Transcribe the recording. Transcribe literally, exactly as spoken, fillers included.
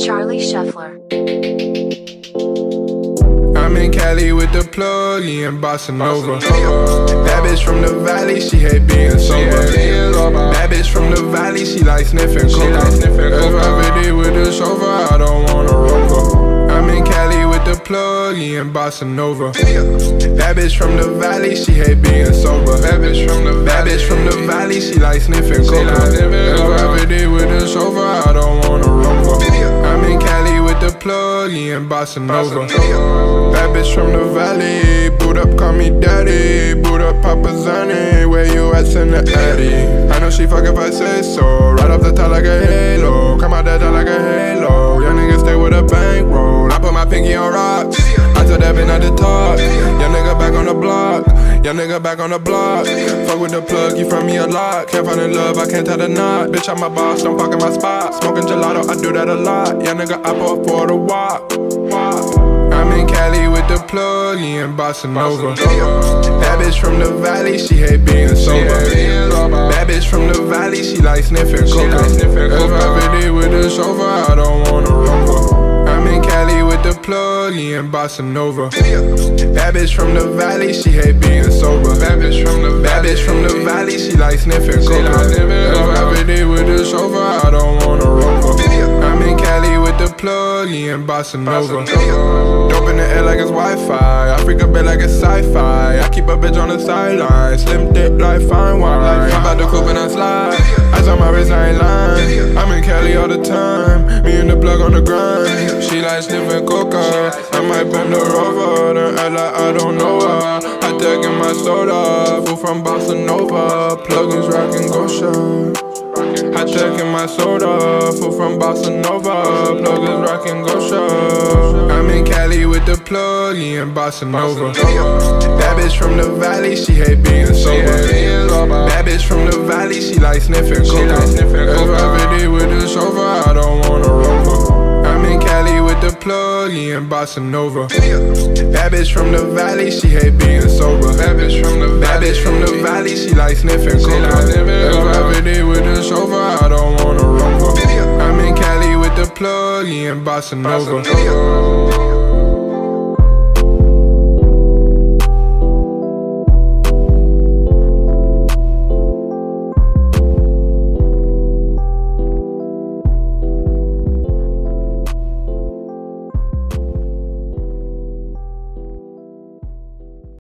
Charlie Shuffler. I'm in Cali with the plug, in Bossa Nova. Bad bitch from the valley, she hate being sober. Bad bitch from the valley, she like sniffing coca. If I did with the chauffeur, I don't want a rover. I'm in Cali with the plug, in Bossa Nova. Bad bitch from the valley, she hate being sober. Bad bitch from the bad bitch from the valley, she like sniffing coca. If I did with the chauffeur, I don't want a rover. I'm in Cali with the plug, in Bossa Nova. Bad bitch from the valley, boot up, call me daddy. Boot up, Papa Zani, where you at, send the addy. I know she fuck if I say so. Right off the top like a halo, come out that door like a halo. Young nigga stay with a bankroll. I put my pinky on rocks, I told that bitch not to talk. Young nigga back on the block, young nigga back on the block. Fuck with the plug, you from me a lot. Can't find in love, I can't tie the knot. Bitch, I'm my boss, don't fuck in my spot. Smoking gelato, I do that a lot. Young nigga, I put for the walk. I'm in Cali with the plug, in Bossa Nova. Bad bitch from the valley, she hate being sober. Bad bitch from the valley, she like sniffing coca. If I did with the chauffeur, I don't want a rover. I'm in Cali with the plug, in Bossa Nova. Bad bitch from the valley, she hate being sober. Bad bitch from the bad bitch from the valley, she like sniffing coca. If I did with the chauffeur, I don't want a rover. I'm in Cali with the plug, in Bossa Nova. Dope in the air like it's Wi-Fi. I freak a bit like it's sci-fi. I keep a bitch on the sideline. Slim thick like fine wine. I'm about to coupe and I slide. Ice on my wrist, I ain't lying. I'm in Cali all the time. Me and the plug on the grind. She like sniffing coca. I might bend her over, then act like I don't know her. I taking my soda, fool from Bossa Nova. Plugins rockin' Gosha. I taking my soda, fool from Bossa Nova. Plugins rockin' Gosha. I'm in Cali with the plug, in Bossa Nova. Bad bitch from the valley, she hate being sober. Bad bitch from the valley, she like sniffing coca. If I did with the chauffeur, I don't want a rover. I'm in Cali with the plug, in Bossa Nova. Bad bitch from the valley, she hate being sober. Bad bitch from the bad bitch from the valley, she like sniffing coca. If I did with the chauffeur, I don't want a rover. I'm in Cali with the plug, in Bossa Nova.